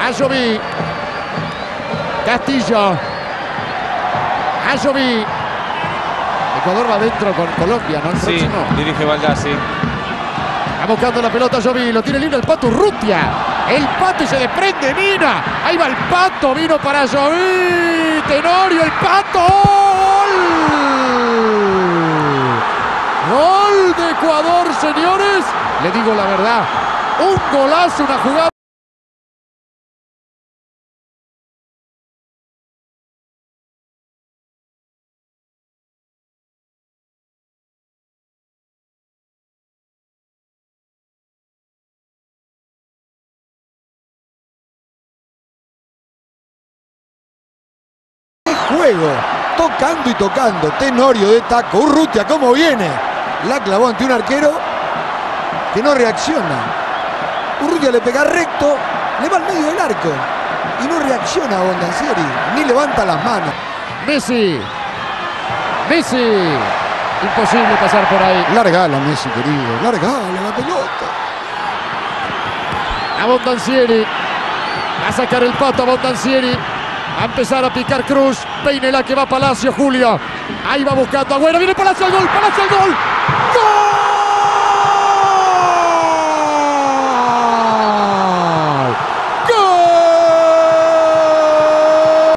Ayoví. Castillo. Ayoví. Ecuador va adentro con Colombia, ¿no? El próximo. Dirige Baldassi. Va buscando la pelota Ayoví. Lo tiene libre el Pato Urrutia. El Pato y se desprende Mina. Ahí va el Pato. Vino para Ayoví. Tenorio, el Pato. ¡Gol! Gol de Ecuador, señores. Le digo la verdad. Un golazo, una jugada. Juego, tocando y tocando, Tenorio de taco, Urrutia cómo viene, la clavó ante un arquero que no reacciona. Urrutia le pega recto, le va al medio del arco y no reacciona Bondancieri, ni levanta las manos. Messi, imposible pasar por ahí. Largala Messi, querido, largala la pelota. A Bondancieri, va a sacar el Pato a Bondancieri. Va a empezar a picar Cruz. Peínela que va Palacio, Julio. Ahí va buscando Agüero. Viene Palacio al gol. Palacio al gol. ¡Gol! ¡Gol!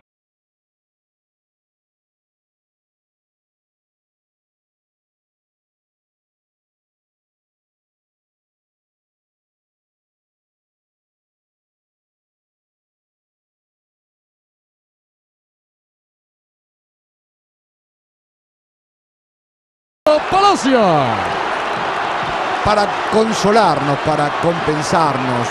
Palacio. Para consolarnos, para compensarnos,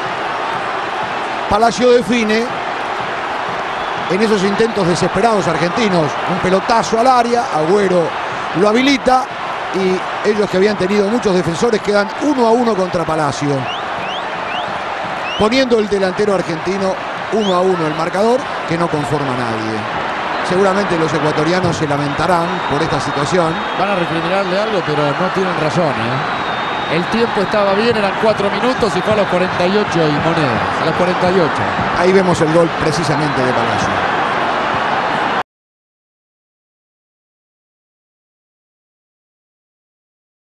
Palacio define en esos intentos desesperados argentinos. Un pelotazo al área, Agüero lo habilita y ellos, que habían tenido muchos defensores, quedan 1-1 contra Palacio, poniendo el delantero argentino 1-1 el marcador, que no conforma a nadie. Seguramente los ecuatorianos se lamentarán por esta situación. Van a recriminarle algo, pero no tienen razón, ¿eh? El tiempo estaba bien, eran 4 minutos y fue a los 48 y monedas. A los 48. Ahí vemos el gol precisamente de Palacio.